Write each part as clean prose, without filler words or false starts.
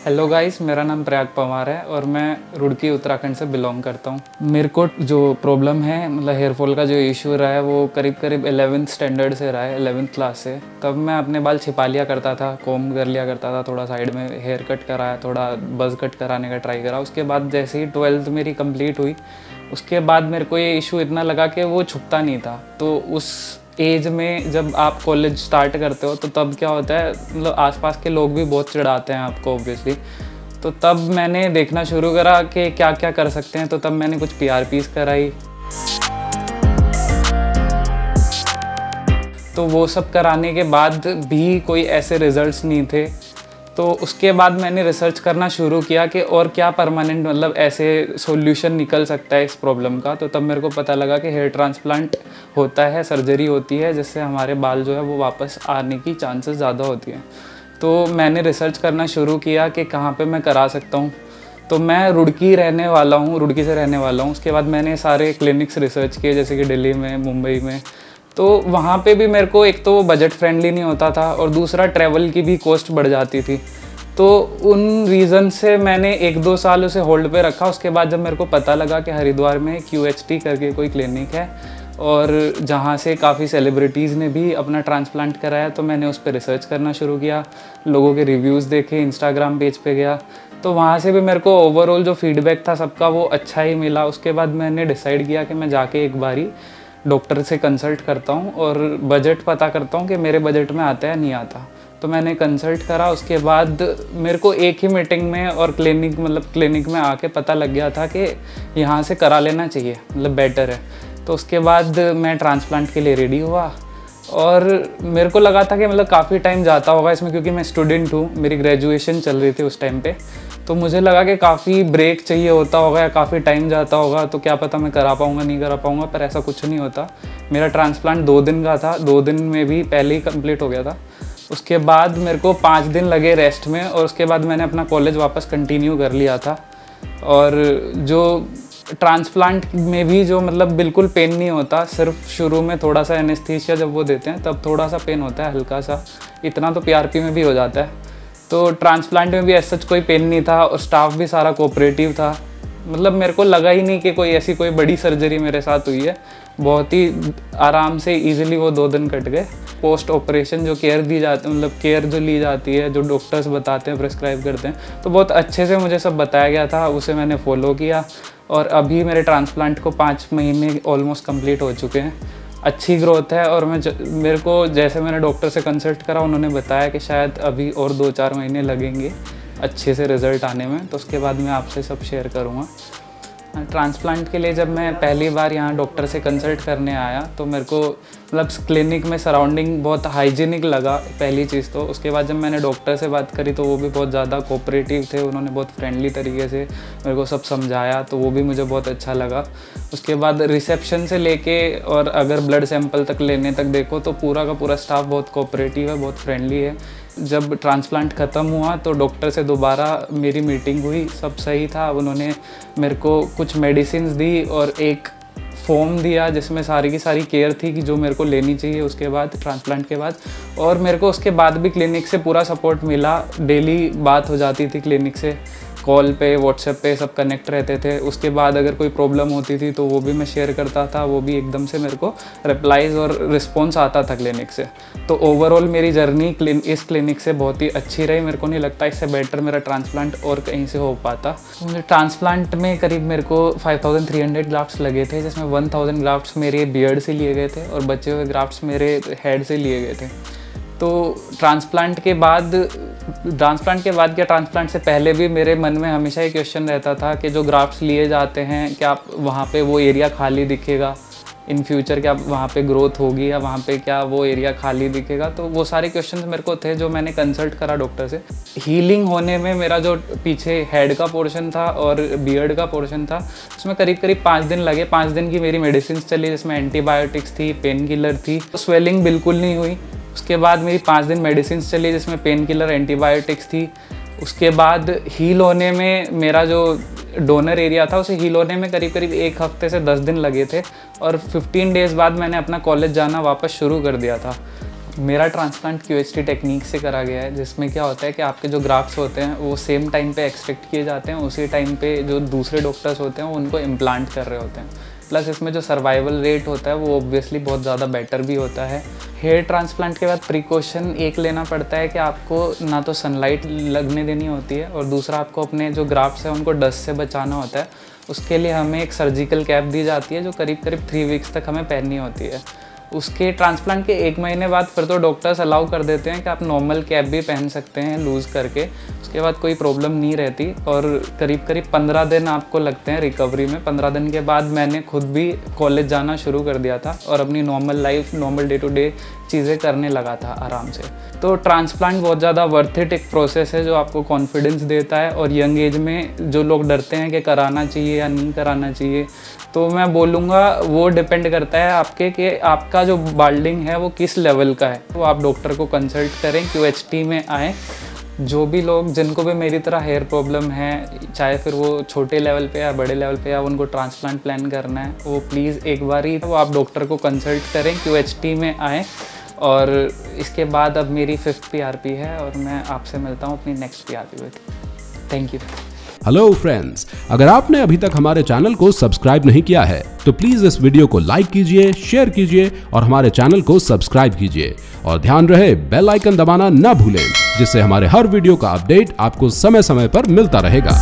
Hello guys, मेरा नाम प्रयाग पवार है और मैं रुड़की उत्तराखंड से बिलोंग करता हूँ। मेरे को जो प्रॉब्लम है मतलब हेयर फॉल का जो इशू रहा है वो करीब 11th स्टैंडर्ड से रहा है, 11th क्लास से। तब मैं अपने बाल छिपा लिया करता था, कॉम्ब कर लिया करता था, थोड़ा साइड में हेयर कट कराया, थोड़ा बज़ कट कराने का ट्राई करा। उसके बाद जैसे ही 12th मेरी कंप्लीट हुई उसके बाद मेरे को ये इशू इतना लगा कि वो छुपता नहीं था। तो उस एज में जब आप कॉलेज स्टार्ट करते हो तो तब क्या होता है, मतलब आसपास के लोग भी बहुत चिढ़ाते हैं आपको ऑब्वियसली। तो तब मैंने देखना शुरू करा कि क्या क्या कर सकते हैं। तो तब मैंने कुछ PRPs कराई, तो वो सब कराने के बाद भी कोई ऐसे रिजल्ट्स नहीं थे। तो उसके बाद मैंने रिसर्च करना शुरू किया कि और क्या परमानेंट मतलब ऐसे सॉल्यूशन निकल सकता है इस प्रॉब्लम का। तो तब मेरे को पता लगा कि हेयर ट्रांसप्लांट होता है, सर्जरी होती है जिससे हमारे बाल जो है वो वापस आने की चांसेस ज़्यादा होती हैं। तो मैंने रिसर्च करना शुरू किया कि कहाँ पे मैं करा सकता हूँ। तो मैं रुड़की से रहने वाला हूँ। उसके बाद मैंने सारे क्लिनिक्स रिसर्च किए जैसे कि दिल्ली में, मुंबई में। तो वहाँ पे भी मेरे को एक तो वो बजट फ्रेंडली नहीं होता था और दूसरा ट्रैवल की भी कॉस्ट बढ़ जाती थी। तो उन रीज़न से मैंने 1-2 साल उसे होल्ड पे रखा। उसके बाद जब मेरे को पता लगा कि हरिद्वार में QHT करके कोई क्लिनिक है और जहाँ से काफ़ी सेलिब्रिटीज़ ने भी अपना ट्रांसप्लांट कराया, तो मैंने उस पर रिसर्च करना शुरू किया, लोगों के रिव्यूज़ देखे, इंस्टाग्राम पेज पे गया। तो वहाँ से भी मेरे को ओवरऑल जो फीडबैक था सबका वो अच्छा ही मिला। उसके बाद मैंने डिसाइड किया कि मैं जाके एक बारी डॉक्टर से कंसल्ट करता हूँ और बजट पता करता हूँ कि मेरे बजट में आता है नहीं आता। तो मैंने कंसल्ट करा। उसके बाद मेरे को एक ही मीटिंग में और क्लिनिक में आके पता लग गया था कि यहाँ से करा लेना चाहिए, मतलब बेटर है। तो उसके बाद मैं ट्रांसप्लांट के लिए रेडी हुआ और मेरे को लगा था कि मतलब काफ़ी टाइम जाता होगा इसमें, क्योंकि मैं स्टूडेंट हूँ, मेरी ग्रेजुएशन चल रही थी उस टाइम पे। तो मुझे लगा कि काफ़ी ब्रेक चाहिए होता होगा या काफ़ी टाइम जाता होगा, तो क्या पता मैं करा पाऊँगा नहीं करा पाऊँगा। पर ऐसा कुछ नहीं होता। मेरा ट्रांसप्लांट 2 दिन का था, 2 दिन में भी पहले ही कंप्लीट हो गया था। उसके बाद मेरे को 5 दिन लगे रेस्ट में और उसके बाद मैंने अपना कॉलेज वापस कंटिन्यू कर लिया था। और जो ट्रांसप्लांट में भी जो मतलब बिल्कुल पेन नहीं होता, सिर्फ शुरू में थोड़ा सा एनेस्थीसिया जब वो देते हैं तब थोड़ा सा पेन होता है, हल्का सा। इतना तो PRP में भी हो जाता है। तो ट्रांसप्लांट में भी ऐसा कोई पेन नहीं था और स्टाफ भी सारा कोऑपरेटिव था। मतलब मेरे को लगा ही नहीं कि कोई बड़ी सर्जरी मेरे साथ हुई है। बहुत ही आराम से इजीली वो 2 दिन कट गए। पोस्ट ऑपरेशन जो केयर दी जाती मतलब केयर जो ली जाती है, जो डॉक्टर्स बताते हैं, प्रिस्क्राइब करते हैं, तो बहुत अच्छे से मुझे सब बताया गया था, उसे मैंने फॉलो किया। और अभी मेरे ट्रांसप्लांट को 5 महीने ऑलमोस्ट कंप्लीट हो चुके हैं। अच्छी ग्रोथ है और मेरे को जैसे मैंने डॉक्टर से कंसल्ट करा, उन्होंने बताया कि शायद अभी और 2-4 महीने लगेंगे अच्छे से रिज़ल्ट आने में। तो उसके बाद मैं आपसे सब शेयर करूँगा। ट्रांसप्लांट के लिए जब मैं पहली बार यहाँ डॉक्टर से कंसल्ट करने आया तो मेरे को मतलब क्लिनिक में सराउंडिंग बहुत हाइजीनिक लगा, पहली चीज़ तो। उसके बाद जब मैंने डॉक्टर से बात करी तो वो भी बहुत ज़्यादा कोऑपरेटिव थे, उन्होंने बहुत फ्रेंडली तरीके से मेरे को सब समझाया, तो वो भी मुझे बहुत अच्छा लगा। उसके बाद रिसेप्शन से लेके और अगर ब्लड सैंपल तक लेने तक देखो तो पूरा का पूरा स्टाफ बहुत कोऑपरेटिव है, बहुत फ्रेंडली है। जब ट्रांसप्लांट ख़त्म हुआ तो डॉक्टर से दोबारा मेरी मीटिंग हुई, सब सही था। उन्होंने मेरे को कुछ मेडिसिन्स दी और एक फॉर्म दिया जिसमें सारी की सारी केयर थी कि जो मेरे को लेनी चाहिए उसके बाद, ट्रांसप्लांट के बाद। और मेरे को उसके बाद भी क्लिनिक से पूरा सपोर्ट मिला। डेली बात हो जाती थी क्लिनिक से, कॉल पे, व्हाट्सएप पे सब कनेक्ट रहते थे। उसके बाद अगर कोई प्रॉब्लम होती थी तो वो भी मैं शेयर करता था, वो भी एकदम से मेरे को रिप्लाईज़ और रिस्पॉन्स आता था क्लिनिक से। तो ओवरऑल मेरी जर्नी इस क्लिनिक से बहुत ही अच्छी रही। मेरे को नहीं लगता इससे बेटर मेरा ट्रांसप्लांट और कहीं से हो पाता। मुझे ट्रांसप्लांट में करीब मेरे को 5300 ग्राफ्ट्स लगे थे, जिसमें 1000 ग्राफ्ट्स मेरे बियर्ड से लिए गए थे और बचे हुए ग्राफ्ट्स मेरे हेड से लिए गए थे। तो ट्रांसप्लांट के बाद क्या, ट्रांसप्लांट से पहले भी मेरे मन में हमेशा ये क्वेश्चन रहता था कि जो ग्राफ्ट्स लिए जाते हैं क्या वहाँ पे वो एरिया खाली दिखेगा इन फ्यूचर, क्या वहाँ पे ग्रोथ होगी या वहाँ पे क्या वो एरिया खाली दिखेगा। तो वो सारे क्वेश्चंस मेरे को थे जो मैंने कंसल्ट करा डॉक्टर से। हीलिंग होने में मेरा जो पीछे हेड का पोर्शन था और बियर्ड का पोर्शन था उसमें करीब 5 दिन लगे। 5 दिन की मेरी मेडिसिन चली जिसमें एंटीबायोटिक्स थी, पेन किलर थी। स्वेलिंग बिल्कुल नहीं हुई। उसके बाद मेरी 5 दिन मेडिसिन चली जिसमें पेन किलर, एंटीबायोटिक्स थी। उसके बाद हील होने में मेरा जो डोनर एरिया था उसे हील होने में करीब 1 हफ्ते से 10 दिन लगे थे और 15 डेज़ बाद मैंने अपना कॉलेज जाना वापस शुरू कर दिया था। मेरा ट्रांसप्लांट QHT टेक्निक से करा गया है, जिसमें क्या होता है कि आपके जो ग्राफ्ट्स होते हैं वो सेम टाइम पे एक्सट्रैक्ट किए जाते हैं, उसी टाइम पे जो दूसरे डॉक्टर्स होते हैं वो उनको इम्प्लांट कर रहे होते हैं। प्लस इसमें जो सर्वाइवल रेट होता है वो ऑब्वियसली बहुत ज़्यादा बेटर भी होता है। हेयर ट्रांसप्लांट के बाद प्रिकॉशन एक लेना पड़ता है कि आपको ना तो सनलाइट लगने देनी होती है, और दूसरा आपको अपने जो ग्राफ्ट्स हैं उनको डस्ट से बचाना होता है। उसके लिए हमें एक सर्जिकल कैप दी जाती है जो करीब करीब 3 वीक्स तक हमें पहननी होती है। उसके ट्रांसप्लांट के 1 महीने बाद फिर तो डॉक्टर्स अलाउ कर देते हैं कि आप नॉर्मल कैप भी पहन सकते हैं लूज़ करके, उसके बाद कोई प्रॉब्लम नहीं रहती। और करीब करीब 15 दिन आपको लगते हैं रिकवरी में। 15 दिन के बाद मैंने खुद भी कॉलेज जाना शुरू कर दिया था और अपनी normal life, normal day to day चीज़ें करने लगा था आराम से। तो ट्रांसप्लांट बहुत ज़्यादा वर्थ इट एक प्रोसेस है जो आपको कॉन्फिडेंस देता है। और यंग एज में जो लोग डरते हैं कि कराना चाहिए या नहीं कराना चाहिए, तो मैं बोलूँगा वो डिपेंड करता है आपके कि आपका जो बाल्डिंग है वो किस लेवल का है। तो आप डॉक्टर को कंसल्ट करें, QHT में आएँ। जो भी लोग जिनको भी मेरी तरह हेयर प्रॉब्लम है, चाहे फिर वो छोटे लेवल पे या बड़े लेवल पे, या उनको ट्रांसप्लांट प्लान करना है, वो प्लीज़ एक बार ही वो आप डॉक्टर को कंसल्ट करें, QHT में आएँ। और इसके बाद अब मेरी 5th PRP है और मैं आपसे मिलता हूँ अपनी नेक्स्ट PRP में। Thank you. हेलो फ्रेंड्स, अगर आपने अभी तक हमारे चैनल को सब्सक्राइब नहीं किया है तो प्लीज इस वीडियो को लाइक कीजिए, शेयर कीजिए और हमारे चैनल को सब्सक्राइब कीजिए। और ध्यान रहे बेल आइकन दबाना ना भूलें, जिससे हमारे हर वीडियो का अपडेट आपको समय समय पर मिलता रहेगा।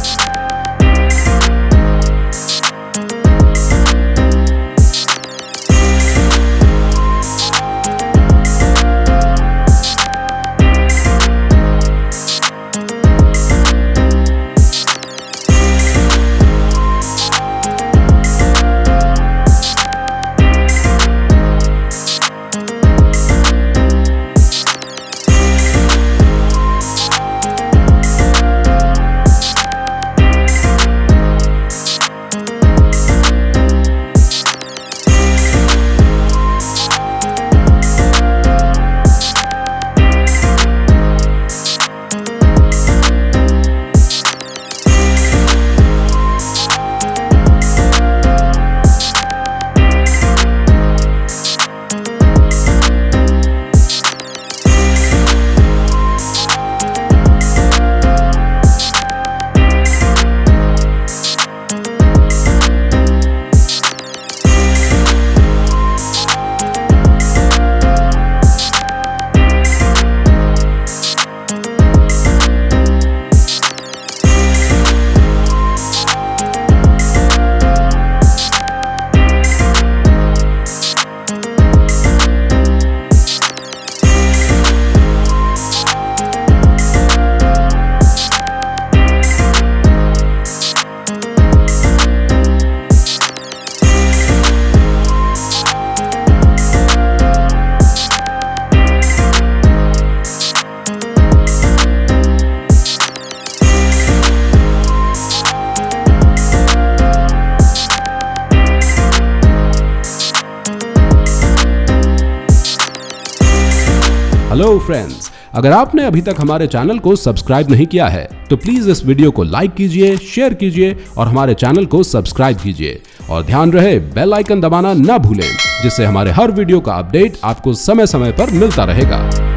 हेलो फ्रेंड्स, अगर आपने अभी तक हमारे चैनल को सब्सक्राइब नहीं किया है तो प्लीज इस वीडियो को लाइक कीजिए, शेयर कीजिए और हमारे चैनल को सब्सक्राइब कीजिए। और ध्यान रहे बेल आइकन दबाना ना भूलें, जिससे हमारे हर वीडियो का अपडेट आपको समय समय पर मिलता रहेगा।